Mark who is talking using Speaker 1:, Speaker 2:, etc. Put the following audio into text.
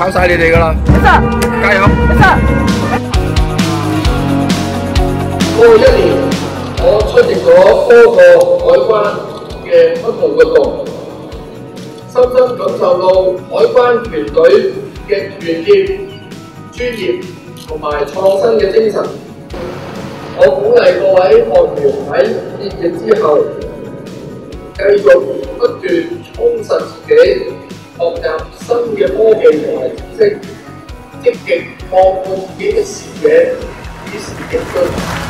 Speaker 1: 靠晒你哋噶啦！加油！
Speaker 2: 過去1年，我出席咗多個海關嘅不同活動，深深感受到海關團隊嘅團結、專業同埋創新嘅精神。我鼓勵各位學員喺畢業之後，繼續不斷充實自己，學習新嘅科技同埋知識，積極擴闊自己嘅視野，與時並進。